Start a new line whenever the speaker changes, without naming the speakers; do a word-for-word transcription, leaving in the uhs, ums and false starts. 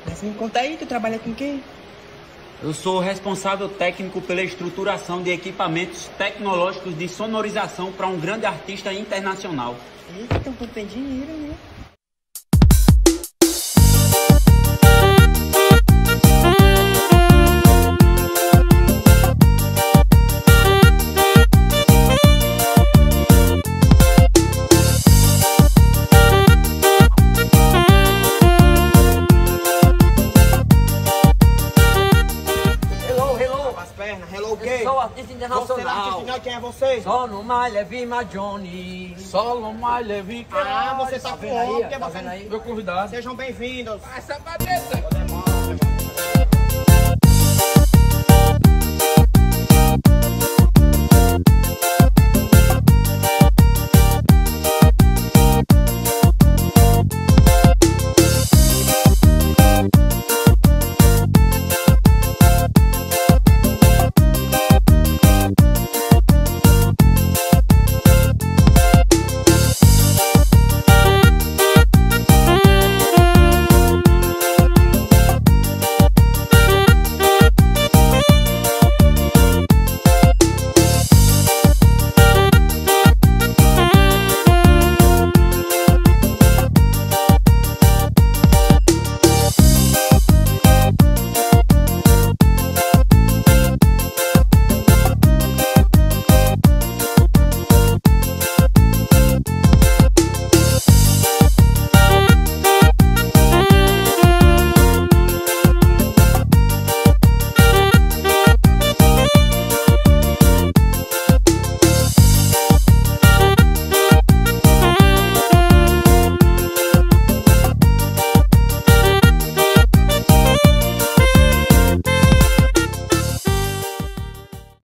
Mas me conta aí, tu trabalha com quem?
Eu sou responsável técnico pela estruturação de equipamentos tecnológicos de sonorização para um grande artista internacional.
Eita, então tu tem dinheiro, né?
Hello, gay.
Sou artista internacional.
Você é artista, quem é você?
Só no My Levi, my Johnny.
Só no My Levi.
Ah, você tá,
Tá
com
vendo aí?
porque
Tá
você
vendo aí?
Meu convidado.
Sejam bem-vindos.
Essa cabeça.